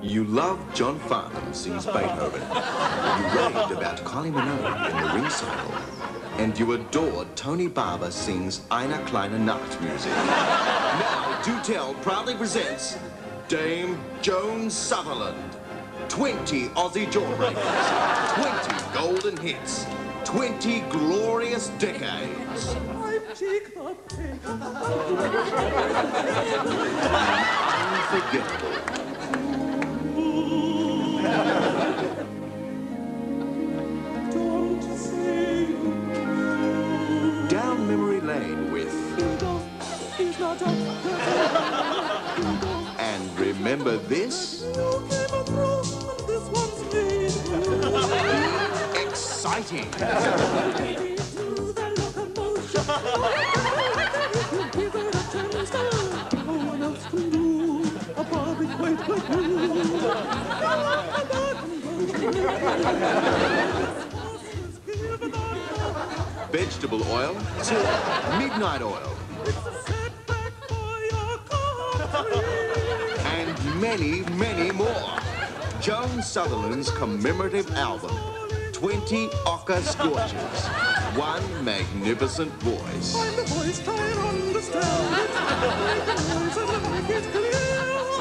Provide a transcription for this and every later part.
You love John Farnham sings Beethoven. You raved about Kylie Minogue in the Ring Cycle. And you adored Tony Barber sings Eine kleine Nacht music. Now, Do Tell proudly presents Dame Joan Sutherland. 20 Aussie jawbreakers, 20 golden hits, 20 glorious decades. Unforgettable. Down memory lane with... And remember this? Exciting. Vegetable oil to midnight oil. And many, many more. Joan Sutherland's commemorative album, 20 ochre scorches, one magnificent voice. I'm the voice, try and understand it. Make the noise and make it clear.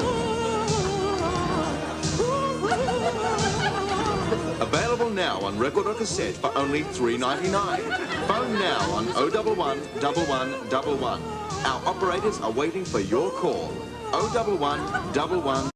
Available now on record or cassette for only $3.99. Phone now on 011 1111. Our operators are waiting for your call. 011 11